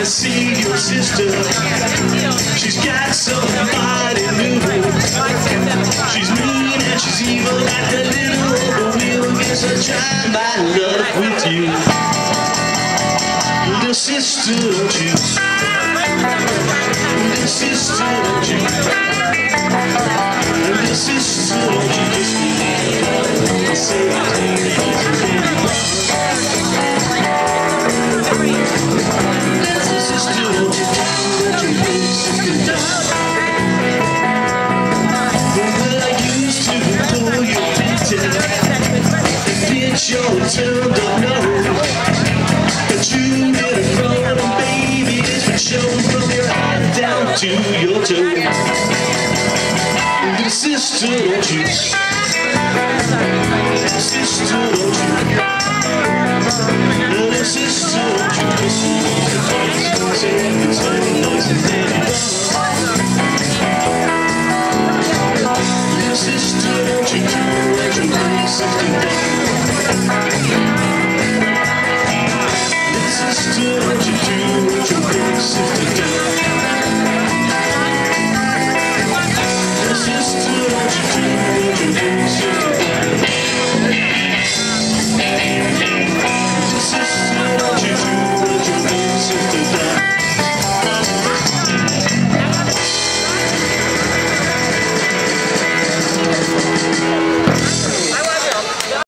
to see your sister. She's got somebody new. She's mean and she's evil like a little overwheel. Guess I'll try my luck with you, little sister, don't you? Little sister, don't you? Little sister, don't you kiss me? Say my name. Your turned up nose, but you did it wrong, baby. It's been shown from your head down to your toes.